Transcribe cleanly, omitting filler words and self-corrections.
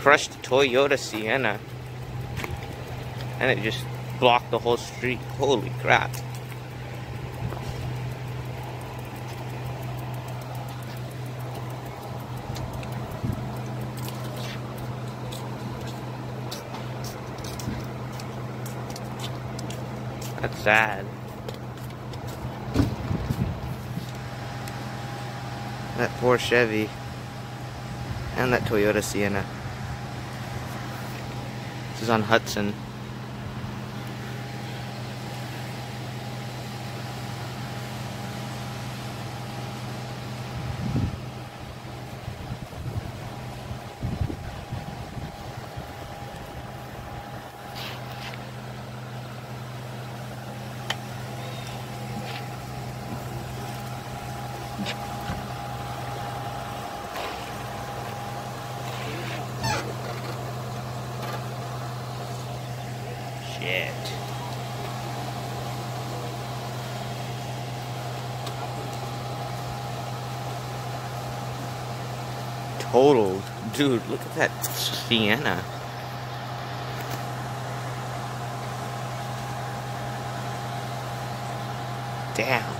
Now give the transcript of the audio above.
crushed Toyota Sienna. And it just blocked the whole street. Holy crap. That's sad. That poor Chevy. And that Toyota Sienna. This is on Hudson. Shit. Totaled. Dude, look at that Sienna. Damn.